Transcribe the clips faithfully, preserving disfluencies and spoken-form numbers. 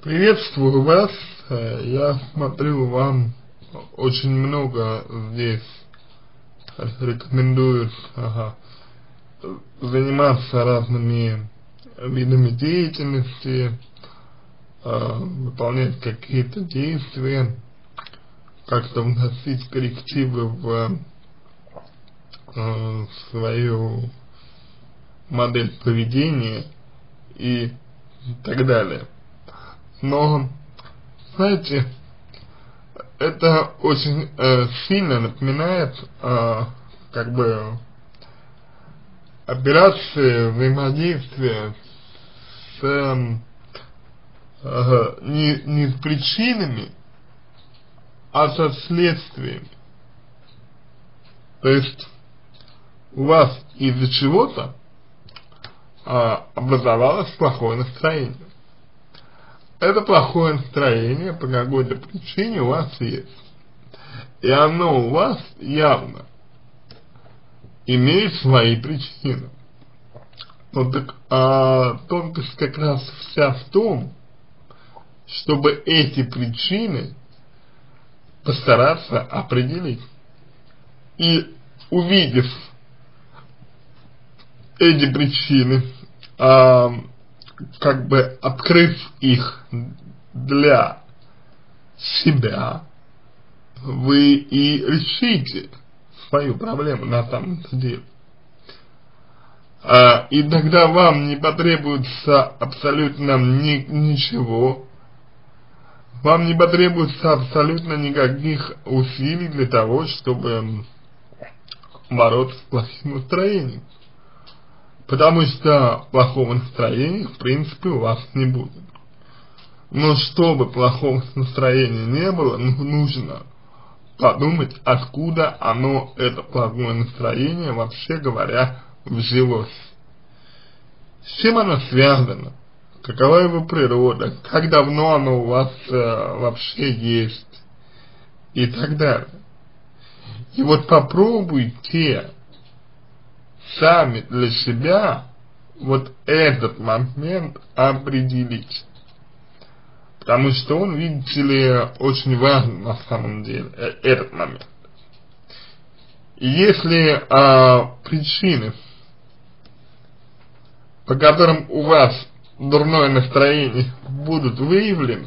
Приветствую вас. Э, Я смотрю, вам очень много здесь рекомендуют ага, заниматься разными видами деятельности, э, выполнять какие-то действия, как-то вносить коррективы в э, свою модель поведения и так далее. Но, знаете, это очень э, сильно напоминает э, как бы операции взаимодействия с э, э, не, не с причинами, а со следствиями. То есть у вас из-за чего-то э, образовалось плохое настроение. Это плохое настроение по какой-то причине у вас есть. И оно у вас явно имеет свои причины. Ну так а, тонкость как раз вся в том, чтобы эти причины постараться определить. И увидев эти причины, а, как бы открыв их для себя, вы и решите свою проблему на самом деле. А, и тогда вам не потребуется абсолютно ни, ничего, вам не потребуется абсолютно никаких усилий для того, чтобы бороться с плохим настроением. Потому что плохого настроения, в принципе, у вас не будет. Но чтобы плохого настроения не было, нужно подумать, откуда оно, это плохое настроение, вообще говоря, взялось. С чем оно связано? Какова его природа? Как давно оно у вас э, вообще есть? И так далее. И вот попробуйте сами для себя вот этот момент определить. Потому что он, видите ли, очень важен на самом деле, э, этот момент. И если э, причины, по которым у вас дурное настроение, будут выявлены,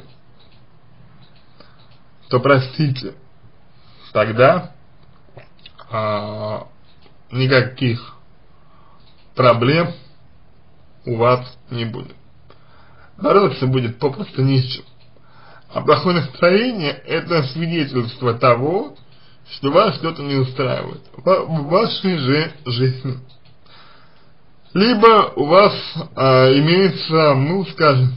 то, простите, тогда э, никаких проблем у вас не будет. Бороться будет попросту не с чем. А плохое настроение — это свидетельство того, что вас что-то не устраивает в вашей же жизни. Либо у вас а, имеется, ну скажем,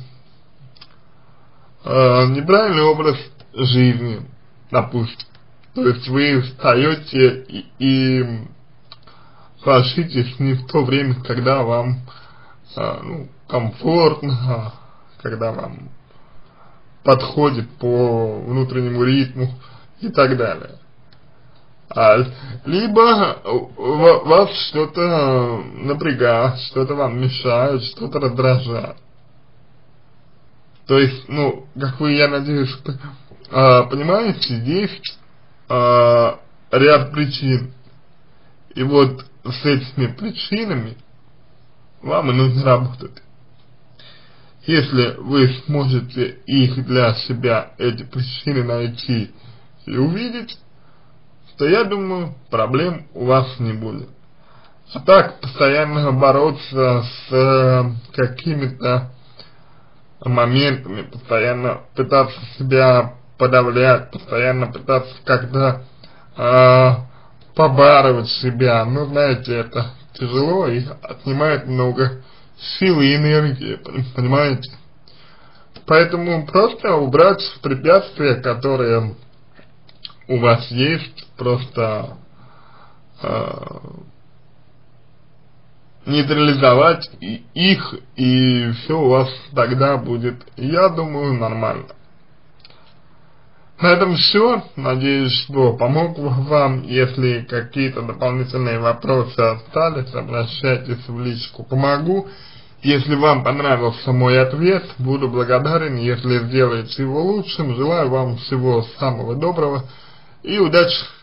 а, неправильный образ жизни, допустим. То есть вы встаете и, и ложитесь не в то время, когда вам а, ну, комфортно, когда вам подходит по внутреннему ритму и так далее. А, либо вас что-то напрягает, что-то вам мешает, что-то раздражает. То есть, ну, как вы, я надеюсь, а, понимаете, здесь а, ряд причин. И вот с этими причинами вам и нужно работать. Если вы сможете их для себя, эти причины, найти и увидеть, то, я думаю, проблем у вас не будет. А так, постоянно бороться с э, какими-то моментами, постоянно пытаться себя подавлять, постоянно пытаться как-то э, побарывать себя, ну, знаете, это тяжело и отнимает много силы и энергии, понимаете? Поэтому просто убрать препятствия, которые у вас есть, просто э, нейтрализовать и их, и все у вас тогда будет, я думаю, нормально. На этом все. Надеюсь, что помог вам. Если какие-то дополнительные вопросы остались, обращайтесь в личку, помогу. Если вам понравился мой ответ, буду благодарен, если сделаете его лучшим. Желаю вам всего самого доброго и удачи!